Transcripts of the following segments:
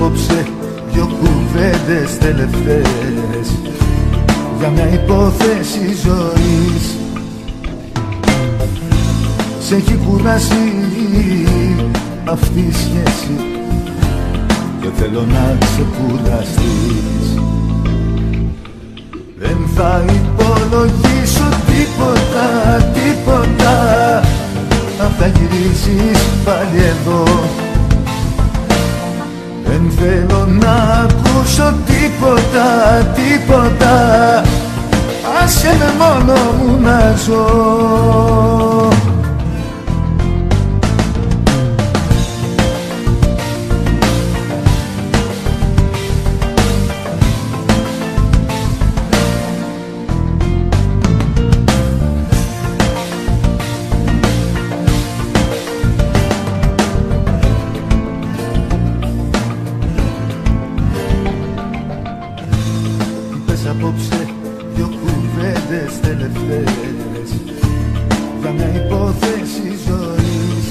απόψε δυο κουβέντες τελευταίες για μια υπόθεση ζωής. Σ' έχει κουράσει αυτή η σχέση και θέλω να ξεκουραστείς. Δεν θα υπολογίσω τίποτα, τίποτα, αν θα γυρίσεις πάλι εδώ. Δεν θέλω να ακούσω τίποτα, τίποτα, άσε με μόνο μου να ζω. Απόψε δυο κουβέντες τελευταίες για μια υπόθεση ζωής.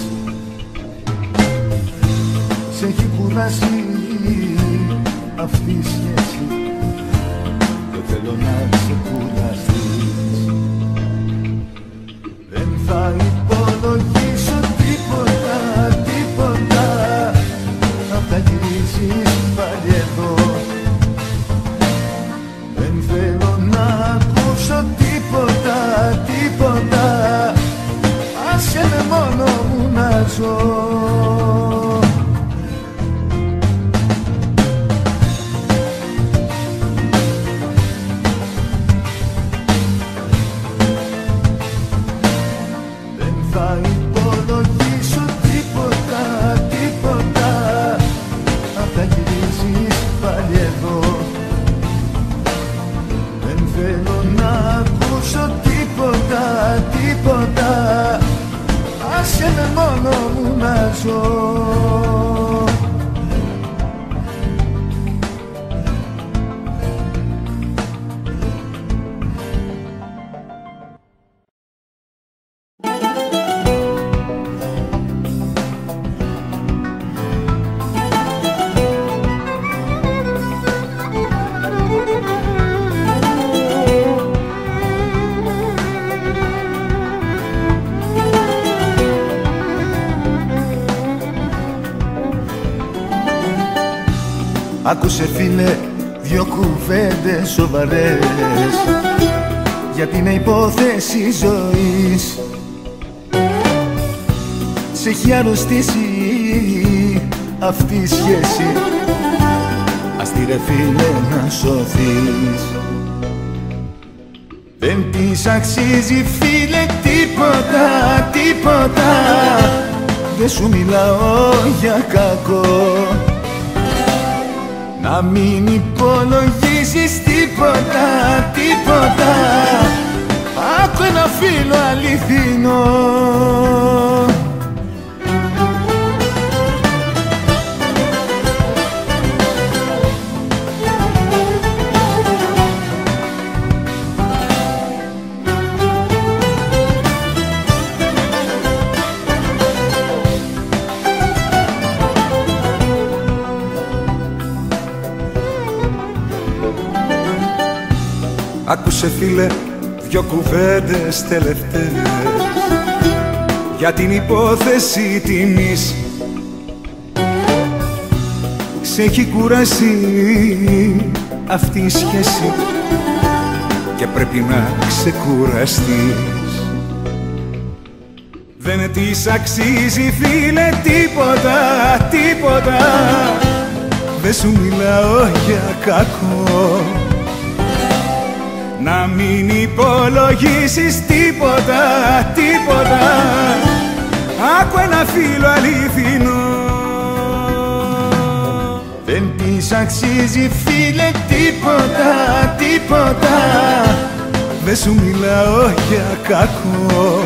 Σ' έχει κουράσει αυτή η σχέση και θέλω να ξεκουραστείς. Δεν θα υπολογίσω τίποτα, τίποτα, αν θα γυρίσεις πάλι εδώ. Δεν θέλω να ακούσω τίποτα, τίποτα, άσε με μόνο μου να ζω. Δεν θα υπολογίσω τίποτα, τίποτα, αν θα γυρίσεις πάλι εδώ. Δεν θέλω να ακούσω τίποτα, τίποτα, άσε με μόνο μου να ζω. Άκουσε φίλε δυο κουβέντες σοβαρές για την υπόθεση ζωής. Σ' έχει αρρωστήσει αυτή η σχέση, ας τη ρε φίλε να σωθείς. Δεν της αξίζει φίλε τίποτα, τίποτα, δεν σου μιλάω για κακό. Να μην υπολογίσεις τίποτα, τίποτα, άκου ένα φίλο αληθινό. Άκουσε φίλε δυο κουβέντες τελευταίες για την υπόθεση τιμής. Σ' έχει κουράσει αυτή η σχέση και πρέπει να ξεκουραστείς. Δεν της αξίζει φίλε τίποτα, τίποτα, δεν σου μιλάω για κακό. Να μην υπολογίσεις τίποτα, τίποτα, άκου ένα φίλο αληθινό. Δεν της αξίζει φίλε τίποτα, τίποτα, δεν σου μιλάω για κακό.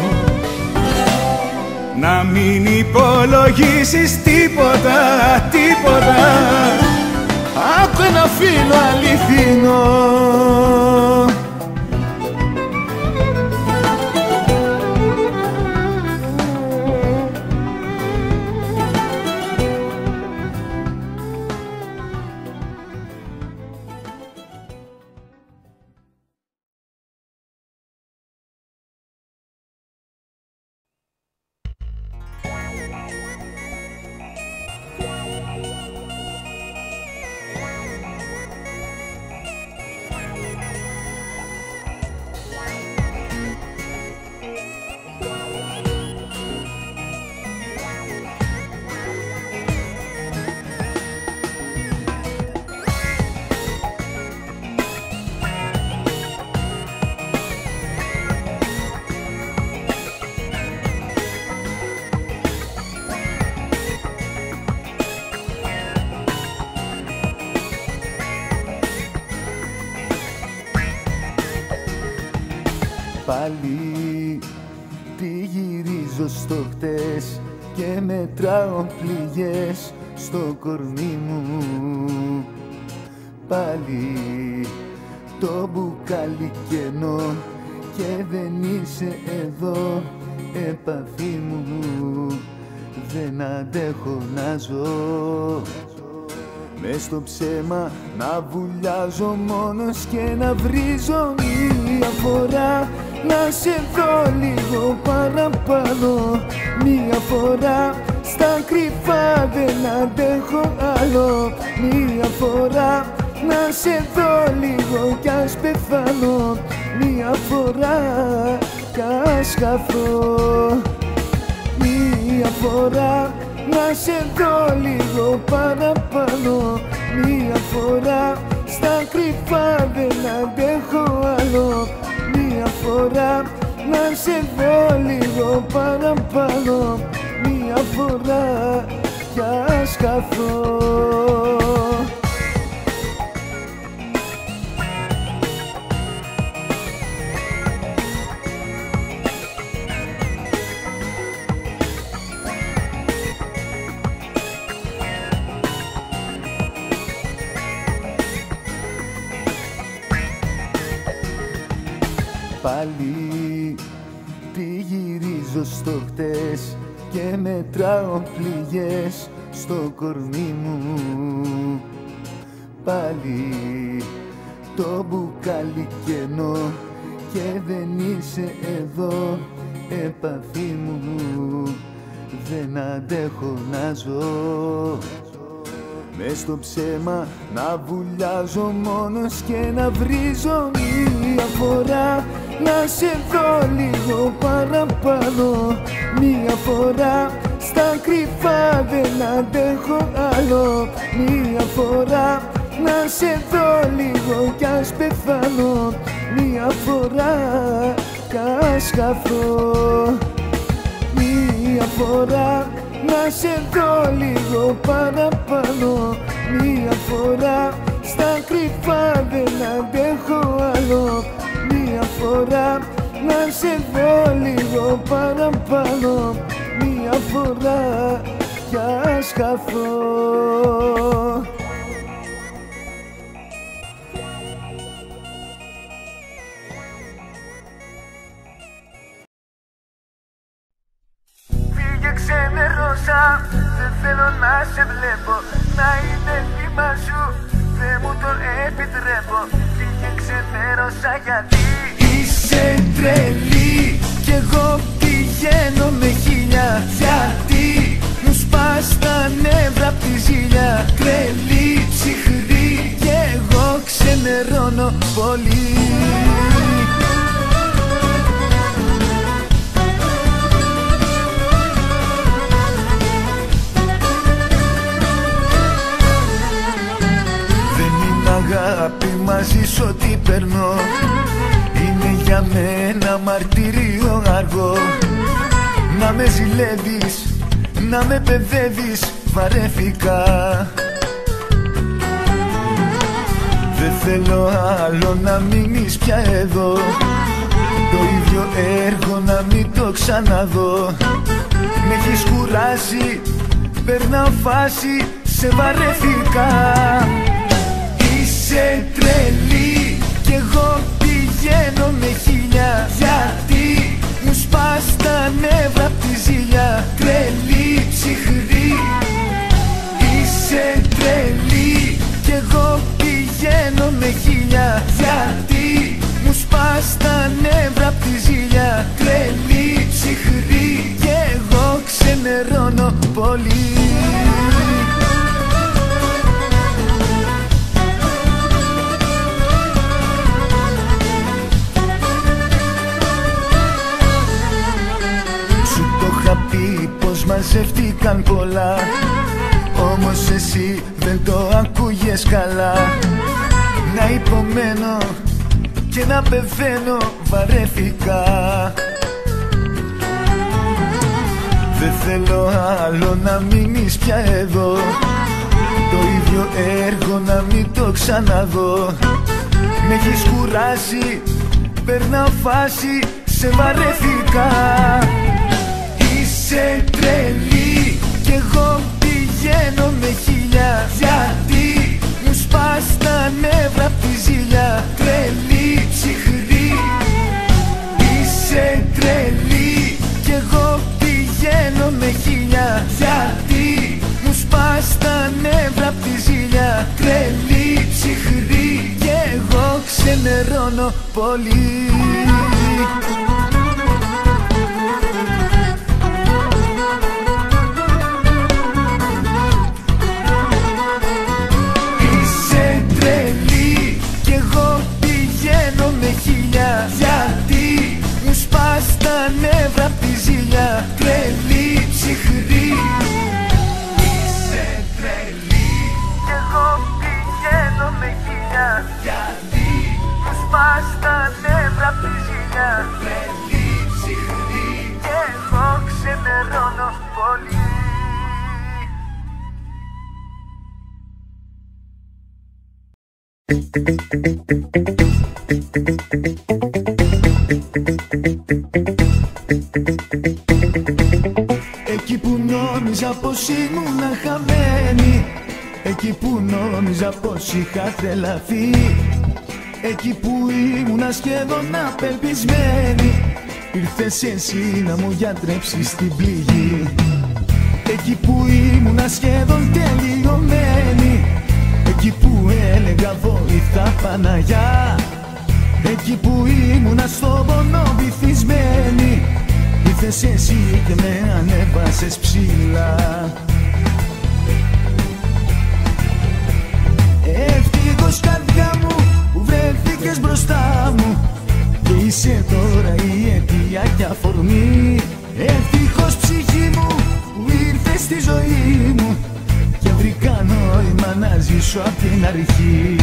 Να μην υπολογίσεις τίποτα, τίποτα, άκου ένα φίλο αληθινό. Πάλι τι γυρίζω στο χτες και μετράω πληγές στο κορμί μου. Πάλι το μπουκάλι κενό και δεν είσαι εδώ επαφή μου. Δεν αντέχω να ζω μες στο ψέμα, να βουλιάζω μόνος και να βρίζω μία φορά. Να σε δω λίγο παραπάνω, μία φορά στα κρυφά, δεν αντέχω άλλο. Μία φορά να σε δω λίγο κι ας πεθάνω, μία φορά κι ας χαθώ. Μία φορά να σε δω λίγο παραπάνω, μία φορά στα κρυφά, δεν αντέχω άλλο. Μία φορά να σε δω λίγο παραπάνω, μία φορά κι ας χαθώ. Πάλι τι γυρίζω στο χτες και μετράω πληγές στο κορμί μου. Πάλι το μπουκάλι κενό και δεν είσαι εδώ επαφή μου. Δεν αντέχω να ζω μες στο ψέμα, να βουλιάζω μόνος και να βρίζω μία φορά. Να σε δω λίγο παραπάνω, μία φορά στα κρυφά, δεν αντέχω άλλο. Μία φορά να σε δω λίγο κι ας πεθάνω, μία φορά κι ας χαθώ. Μία φορά να σε δω λίγο παραπάνω, μία φορά στα κρυφά, δεν αντέχω άλλο. Μία φορά να σε δω λίγο παραπάνω, μία φορά κι ας χαθώ. Φύγε, ξενερώσα, δεν θέλω να σε βλέπω, να είναι θύμα σου, δεν μου το επιτρέπω. Φύγε, ξενερώσα, γιατί είσαι τρελή κι εγώ πηγαίνω με χίλια. Γιατί μου σπάς τα νεύρα απ' τη ζήλια. Τρελή, ψυχρή κι εγώ ξενερώνω πολύ. Αγάπη μαζί σου ό,τι περνώ είναι για μένα μαρτύριο αργό. Να με ζηλεύεις, να με παιδεύεις, βαρέθηκα. Δεν θέλω άλλο να μείνεις πια εδώ, το ίδιο έργο να μην το ξαναδώ. Με έχεις κουράσει, περνάω φάση, σε βαρέθηκα. Είσαι τρελή κι εγώ πηγαίνω με χίλια. Γιατί μου σπάς τα νεύρα απ' τη ζήλια. Τρελή, ψυχρή, είσαι τρελή κι εγώ πηγαίνω με χίλια. Γιατί μου σπάς τα νεύρα απ' τη ζήλια. Τρελή, ψυχρή κι εγώ ξενερώνω πολύ. Πως μαζεύτηκαν πολλά, όμως εσύ δεν το ακούγες καλά. Να υπομένω και να πεθαίνω, βαρέθηκα. Δεν θέλω άλλο να μείνεις πια εδώ, το ίδιο έργο να μην το ξαναδώ. Με έχεις κουράσει, περνάω φάση, σε βαρέθηκα. Είσαι τρελή κι εγώ πηγαίνω με χίλια. Γιατί μου σπάς τα νεύρα απ' τη ζήλια. Τρελή, ψυχρή. Είσαι τρελή κι εγώ πηγαίνω με χίλια. Γιατί μου σπάς τα νεύρα απ' τη ζήλια. Τρελή, ψυχρή κι εγώ ξενερώνω πολύ. Γιατί μου σπάς τα νεύρα απ' τη ζήλια. Τρελή, ψυχρή. Είσαι τρελή κι εγώ πηγαίνω με χίλια. Γιατί μου σπάς τα νεύρα απ' τη ζήλια. Τρελή, ψυχρή κι εγώ ξενερώνω πολύ. Εκεί που νόμιζα πως ήμουνα χαμένη, εκεί που νόμιζα πως είχα τρελαθεί, εκεί που ήμουνα σχεδόν απελπισμένη, ήρθες εσύ να μου γιατρέψεις την πληγή. Εκεί που ήμουνα σχεδόν τελειωμένη, εκεί που έλεγα βοήθα Παναγιά, εκεί που ήμουνα στον πόνο βυθισμένη, ήρθες εσύ και με ανέβασες ψηλά. Ευτυχώς καρδιά μου που βρέθηκες μπροστά μου, και είσαι τώρα η αιτία και αφορμή. Ευτυχώς ψυχή μου που ήρθες στη ζωή μου και βρήκα νόημα να ζήσω απ' την αρχή.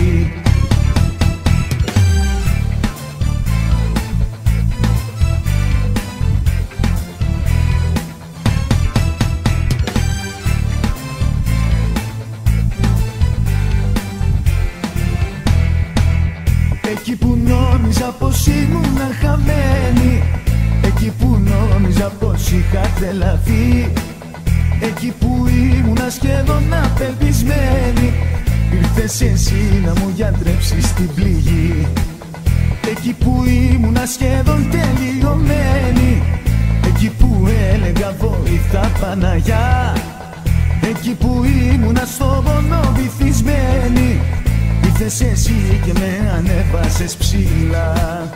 Εκεί που νόμιζα πως ήμουνα χαμένη, εκεί που νόμιζα πως είχα τρελαθεί, εκεί που ήμουνα σχεδόν απελπισμένη, ήρθες εσύ να μου γιατρέψεις την πληγή. Εκεί που ήμουνα σχεδόν τελειωμένη, εκεί που έλεγα βοήθα Παναγιά, εκεί που ήμουνα στον πόνο βυθισμένη, ήρθες εσύ και με ανέβασες ψηλά.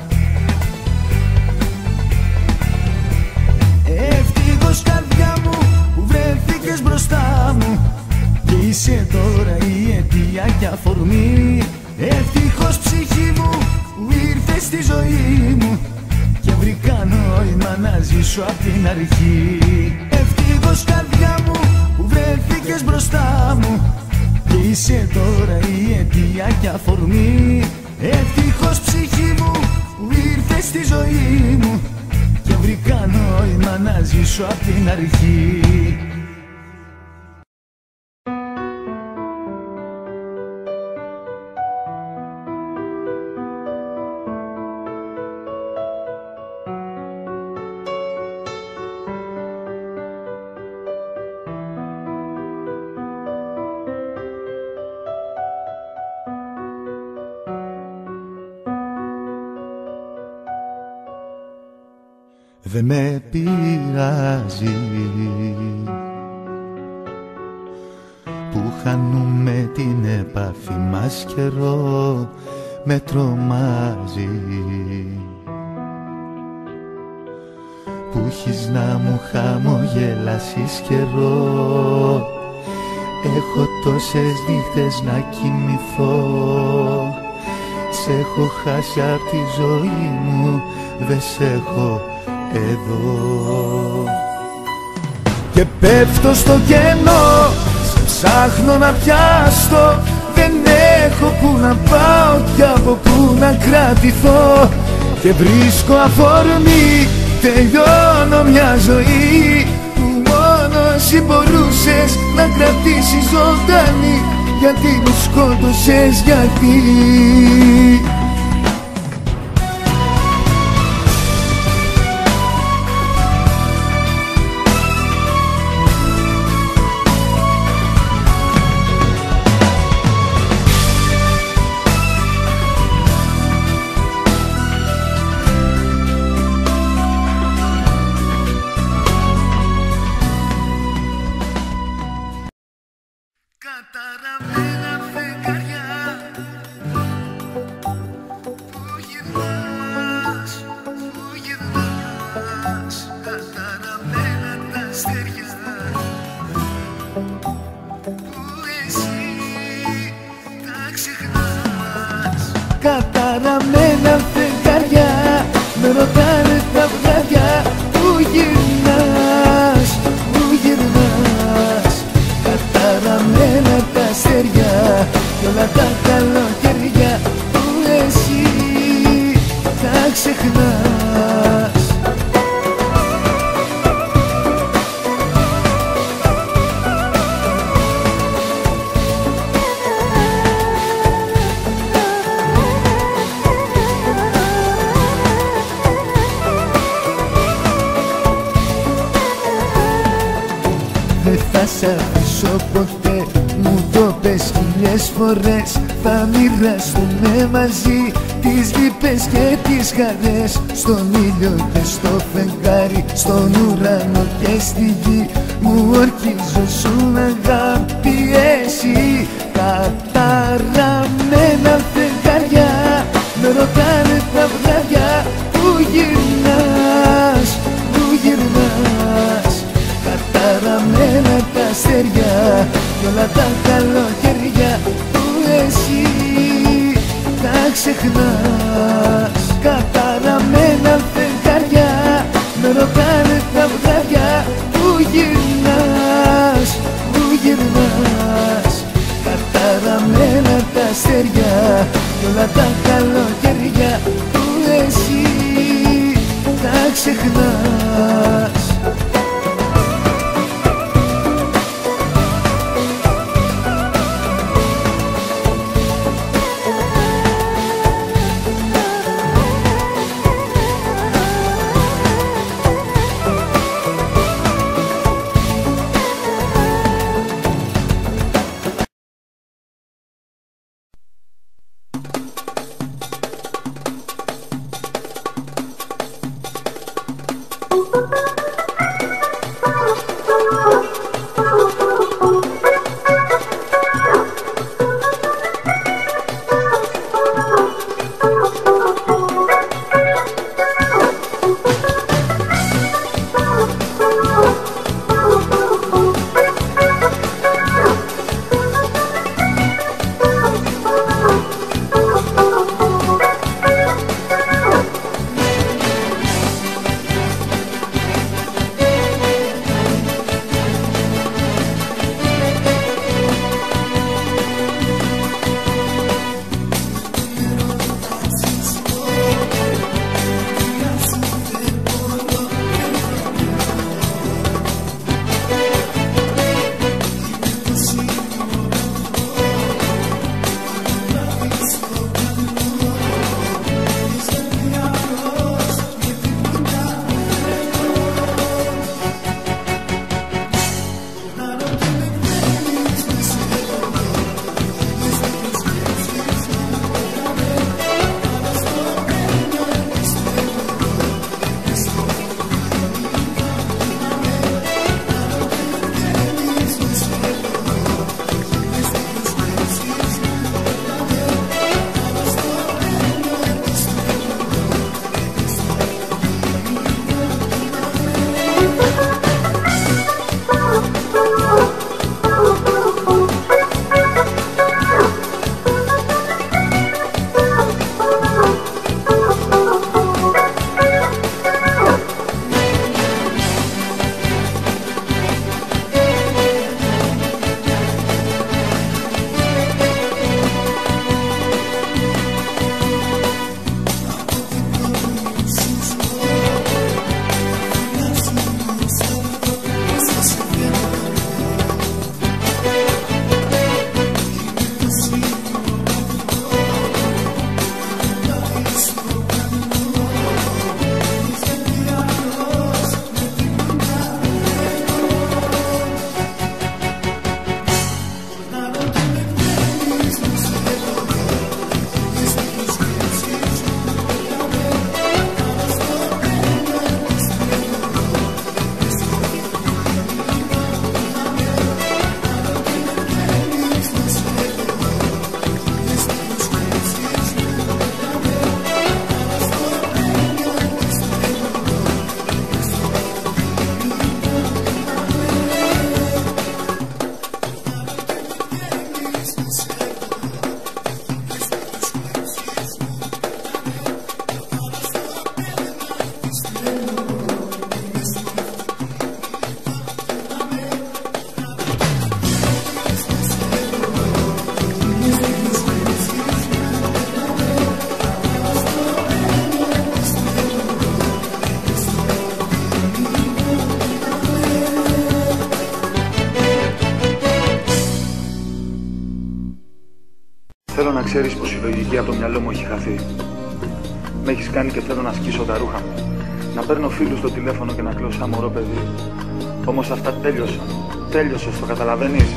Ευτυχώς καρδιά μου που βρέθηκες μπροστά μου, και είσαι τώρα η αιτία και αφορμή. Ευτυχώς ψυχή μου που ήρθες στη ζωή μου και βρήκα νόημα να ζήσω απ' την αρχή. Ευτυχώς καρδιά μου που βρέθηκες μπροστά μου, και είσαι τώρα η αιτία και αφορμή. Ευτυχώς ψυχή μου που ήρθες στη ζωή μου και βρήκα νόημα να ζήσω απ' την αρχή. Δε με πειράζει που χάνουμε την επαφή μας, καιρό με τρομάζει που έχεις να μου χαμογελάσεις, καιρό έχω τόσες νύχτες να κοιμηθώ. Σ' έχω χάσει απ' τη ζωή μου, δε σ' έχω εδώ. Και πέφτω στο κενό, σε ψάχνω να πιάσω. Δεν έχω που να πάω κι από που να κρατηθώ. Και βρίσκω αφορμή, τελειώνω μια ζωή που μόνο εσύ μπορούσες να κρατήσεις ζωντανή. Γιατί μου σκότωσες, γιατί σ' αφήσω ποτέ. Μου το πες χιλιές φορές, θα μοιραστούμε μαζί τις λύπες και τις χαρές. Στον ήλιο και στο φεγγάρι, στον ουρανό και στη γη, μου ορκίζωσουν αγάπη εσύ. Καταραμένα φεγγάρια με ρωτάνε τα βράδια, πού γυρνάς, πού γυρνάς. Καταραμένα τα αστέρια κι όλα τα καλοκαιριά που εσύ τα ξεχνάς. Καταραμένα φεγγάρια με ρωτάνε τα βράδια, πού γυρνάς, πού γυρνάς. Καταραμένα τα αστέρια κι όλα τα καλοκαιριά που εσύ τα ξεχνάς. Θέλω να ξέρεις πως η λογική από το μυαλό μου έχει χαθεί. Με έχεις κάνει και θέλω να σκίσω τα ρούχα μου. Να παίρνω φίλους στο τηλέφωνο και να κλαίω σαν μωρό παιδί. Όμως αυτά τέλειωσαν. τέλειωσες, το καταλαβαίνεις?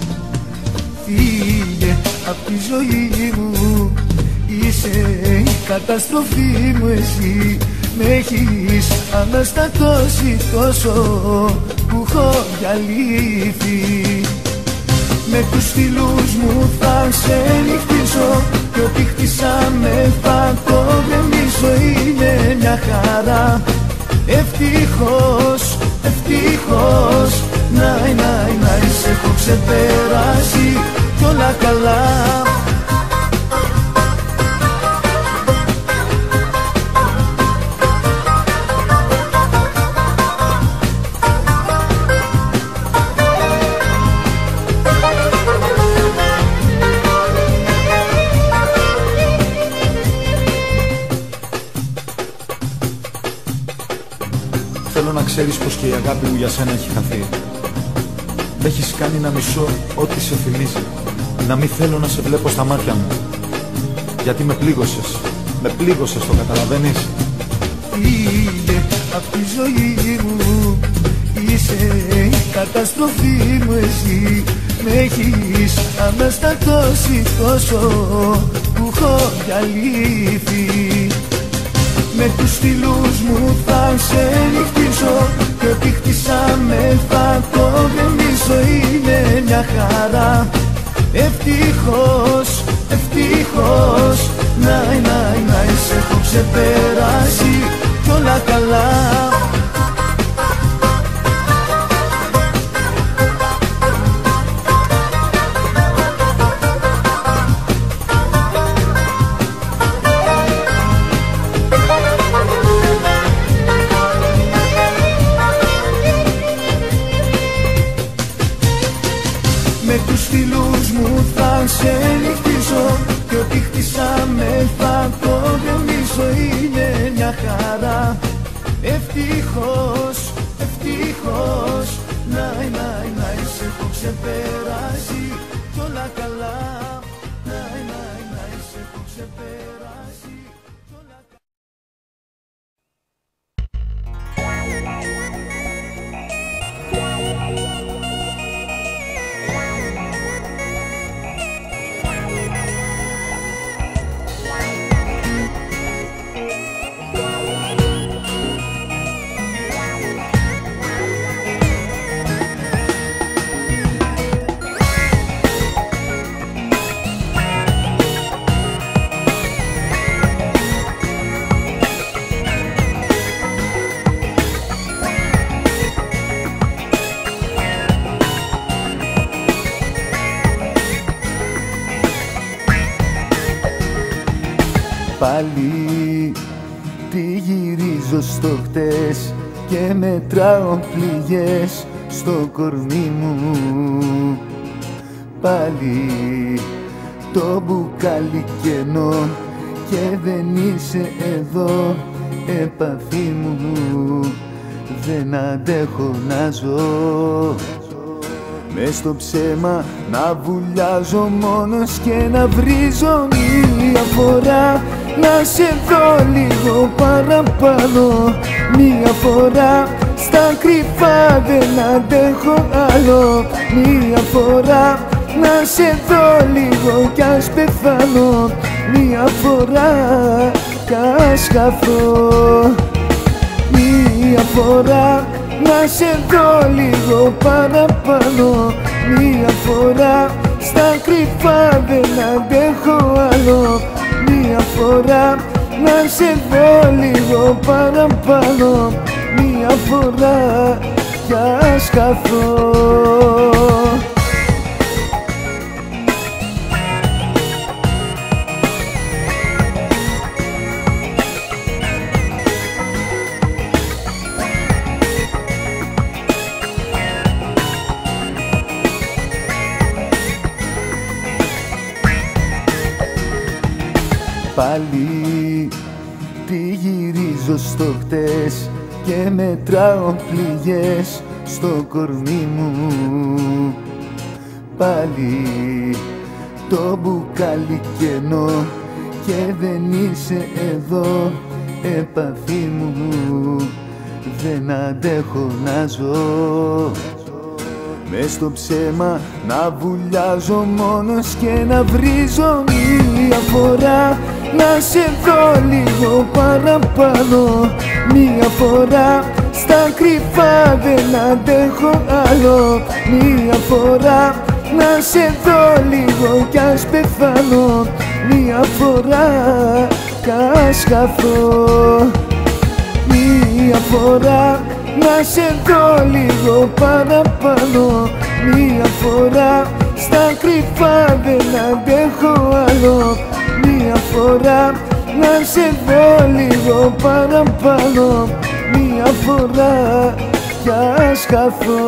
Φύγε απ' τη ζωή μου, είσαι η καταστροφή μου εσύ. Με έχεις αναστατώσει τόσο που έχω διαλύθει. Με τους φίλους μου θα σε νυχτήσω κι ό,τι χτίσαμε θα το γεμίσω. Είναι μια χαρά, ευτυχώς, ευτυχώς. Να, σε έχω ξεπεράσει κι όλα καλά. Θέλω να ξέρεις πως και η αγάπη μου για σένα έχει χαθεί. Μ' έχεις κάνει να μισώ ό,τι σε θυμίζει. Να μην θέλω να σε βλέπω στα μάτια μου. Γιατί με πλήγωσες, το καταλαβαίνεις? Φύγε απ' τη ζωή μου, είσαι η καταστροφή μου εσύ. Με έχεις αναστατώσει τόσο που έχω διαλύθει. Με τους φίλους μου θα σε νυχτήσω κι ό,τι χτίσαμε θα το γεμίσω. Είναι μια χαρά, ευτυχώς, ευτυχώς. Να, σε έχω ξεπεράσει κι όλα καλά. Με τους φίλους μου θα σε νυχτήσω κι ό,τι χτίσαμε θα το γεμίσω. Είναι μια χαρά, ευτυχώς, ευτυχώς. Να, σε έχω ξεπεράσει κι όλα καλά. Να, σε έχω ξεπεράσει κι όλα καλά. Πάλι τι γυρίζω στο χτες και μετράω πληγές στο κορμί μου. Πάλι το μπουκάλι κενό και δεν είσαι εδώ επαφή μου. Δεν αντέχω να ζω μες στο ψέμα, να βουλιάζω μόνος και να βρίζω μία φορά. Να σε δω λίγο παραπάνω, μία φορά στα κρυφά δεν αντέχω άλλο. Μία φορά να σε δω λίγο κι ας πεθάνω, μία φορά κι ας χαθώ. Μία φορά να σε δω λίγο παραπάνω, μία φορά στα κρυφά δεν αντέχω άλλο. Μία φορά να σε δω λίγο παραπάνω, μία φορά κι ας χαθώ. Πάλι τι γυρίζω στο χτες και μετράω πληγές στο κορμί μου. Πάλι το μπουκάλι κενό και δεν είσαι εδώ επαφή μου. Δεν αντέχω να ζω μες στο ψέμα να βουλιάζω μόνος και να βρίζω μία φορά. Να σε δω λίγο παραπάνω, μία φορά. Στα κρυφά δεν αντέχω άλλο, μία φορά. Να σε δω λίγο κι ας πεθάνω, μία φορά κι ας χαθώ. Μία φορά να σε δω λίγο παραπάνω, μία φορά. Στα κρυφά δεν αντέχω άλλο, μία φορά. Να σε δω λίγο παραπάνω, μία φορά κι ας χαθώ.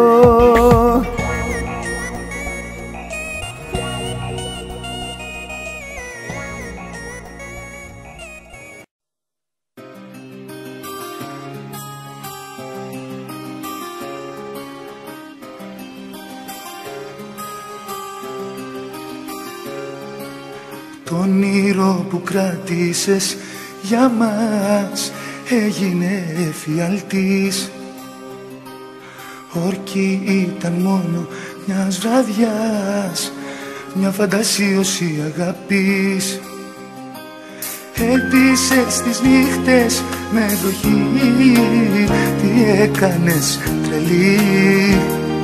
Το όνειρο που κράτησες για μας έγινε εφιαλτής. Όρκη ήταν μόνο μιας βραδιάς, μια φαντασίωση αγάπης. Έλπισες τις νύχτες με βροχή, τι έκανες τρελή.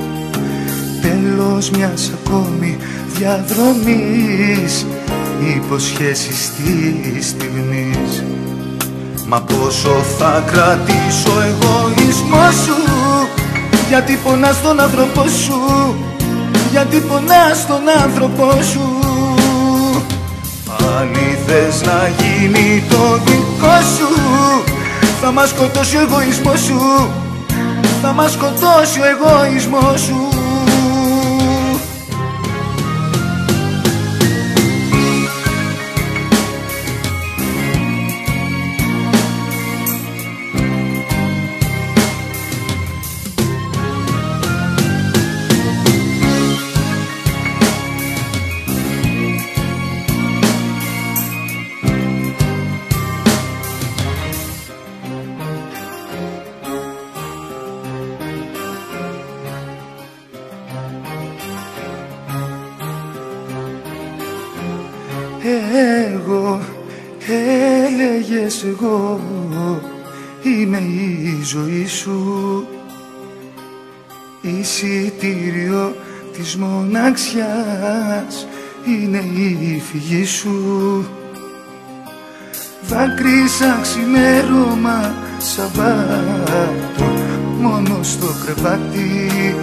Τέλος μιας ακόμη διαδρομής, υποσχέσεις της στιγμής. Μα πόσο θα κρατήσω εγωισμό σου, γιατί πονάς τον άνθρωπό σου, γιατί πονάς τον άνθρωπό σου. Πάλι θες να γίνει το δικό σου, θα μας σκοτώσει ο εγωισμός σου, θα μας σκοτώσει ο εγωισμός σου. Εγώ, έλεγες εγώ, είμαι η ζωή σου, εισιτήριο της μοναξιάς είναι η φυγή σου. Δάκρυσα ξημέρωμα Σαββάτο μόνο στο κρεβάτι.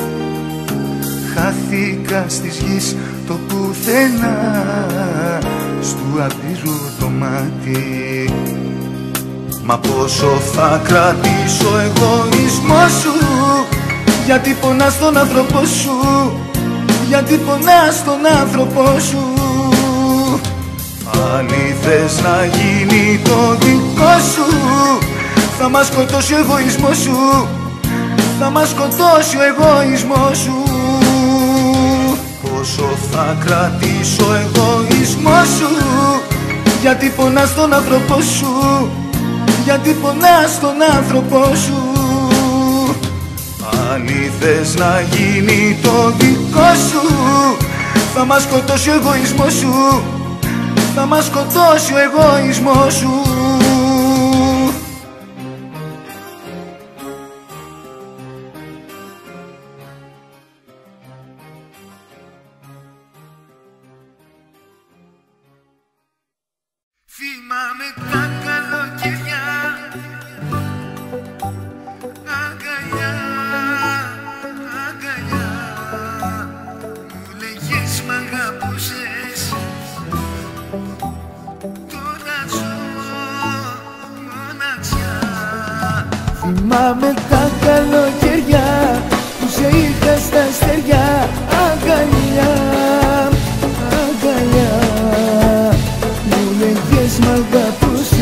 Χάθηκα στις γης το πουθενά, στου απειρού το μάτι. Μα πόσο θα κρατήσω εγωισμό σου, γιατί πονάς τον άνθρωπό σου, γιατί πονάς τον άνθρωπό σου. Πάλι θες να γίνει το δικό σου, θα μας σκοτώσει ο εγωισμός σου, θα μας σκοτώσει ο εγωισμός σου. Πόσο θα κρατήσω εγωισμό σου, γιατί πονάς τον άνθρωπό σου, γιατί πονάς τον άνθρωπό σου. Πάλι θες να γίνει το δικό σου, θα μας σκοτώσει ο εγωισμός σου, θα μας σκοτώσει ο εγωισμός σου. Θυμάμαι τα καλοκαιριά, αγκαλιά, αγκαλιά. Μου λέγες μ' αγαπούσες, τώρα ζω μοναξιά. Θυμάμαι τα καλοκαιριά που σε είχα στα στεριά, αγκαλιά, αγκαλιά. Μου λέγες μ' αγαπούσες,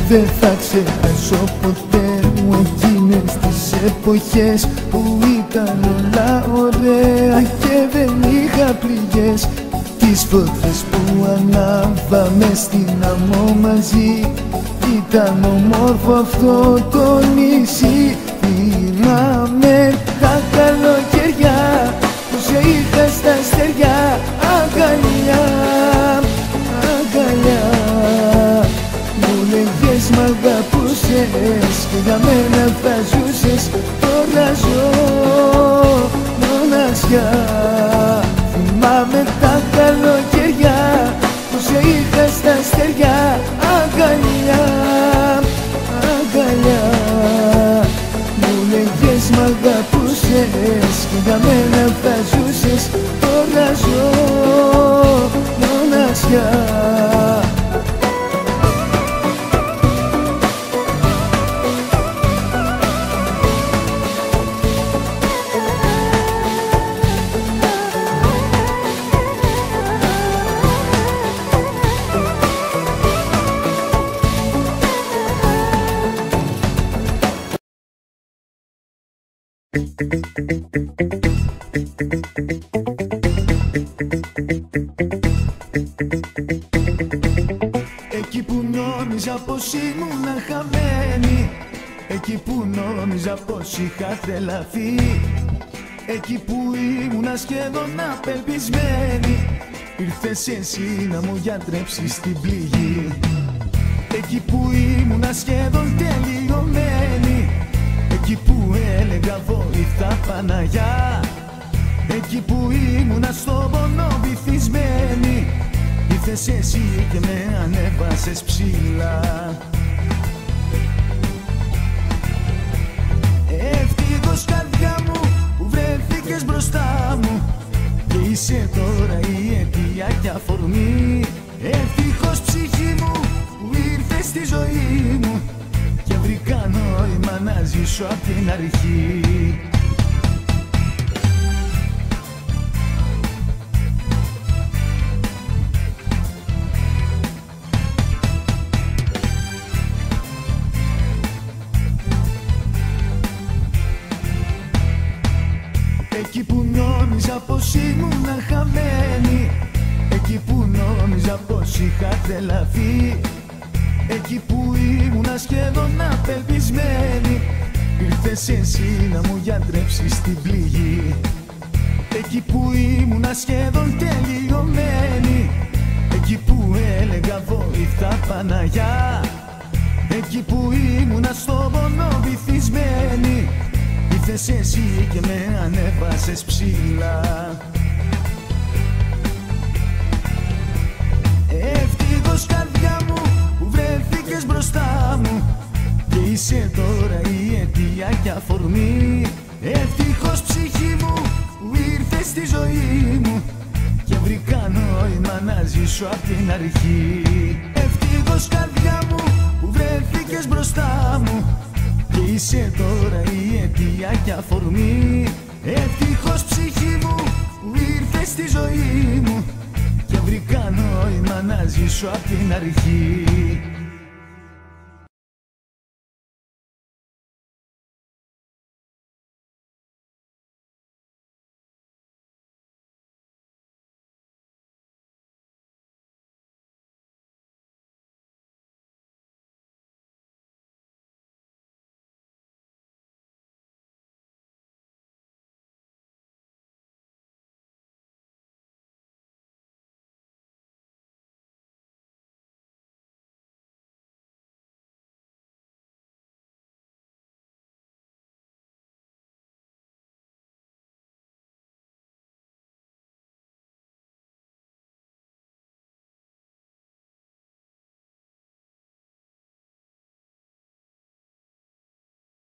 Δεν θα ξεχάσω ποτέ μου εκείνες τις εποχές που ήταν όλα ωραία και δεν είχα πληγές. Τις φωτιές που ανάβαμε στην άμμο μαζί, ήταν όμορφο αυτό το νησί. Θυμάμαι τα καλοκαιριά που σε είχα στα στεριά, αγκαλιά, αγκαλιά. Μου λέγες μ' αγαπούσες και για μένα θα ζούσες. Τώρα ζω μοναξιά. Θυμάμαι τα καλοκαιριά που σε είχα στα στεριά, αγκαλιά, αγκαλιά. Μου λέγες μ' αγαπούσες και για μένα θα ζούσες. Τώρα ζω μοναξιά. Εκεί που νόμιζα πως ήμουν χαμένη, εκεί που νόμιζα πως είχα τρελαθεί, εκεί που ήμουνα σχεδόν απελπισμένη, ήρθες εσύ να μου γιατρέψεις την πληγή. Εκεί που ήμουνα σχεδόν τελειωμένη, εκεί που έλεγα βοήθα Παναγιά, εκεί που ήμουνα στον πόνο βυθισμένη, ήρθες εσύ και με ανέβασες ψηλά. Ευτυχώς καρδιά μου που βρέθηκες μπροστά μου και είσαι τώρα η αιτία και αφορμή. Ευτυχώς ψυχή μου που ήρθες στη ζωή μου και βρήκα νόημα να ζήσω απ' την αρχή. Εκεί που νόμιζα πως ήμουν χαμένη, εκεί που νόμιζα πως είχα τρελαθεί, εκεί που ήμουνα σχεδόν απελπισμένη, ήρθες εσύ να μου γιατρέψεις την πληγή. Εκεί που ήμουνα σχεδόν τελειωμένη, εκεί που έλεγα βοήθα Παναγιά, εκεί που ήμουνα στον πόνο βυθισμένη, ήρθες εσύ και με ανέβασες ψηλά. Ευτυχώς καρδιά μου που βρέθηκες μπροστά μου και είσαι τώρα η αιτία και αφορμή. Ευτυχώς ψυχή μου που ήρθες στη ζωή μου και βρήκα νόημα να ζήσω απ' την αρχή. Ευτυχώς καρδιά μου που βρέθηκες μπροστά μου και είσαι τώρα η αιτία και αφορμή. Ευτυχώς ψυχή μου που ήρθες στη ζωή μου και βρήκα νόημα να ζήσω απ' την αρχή.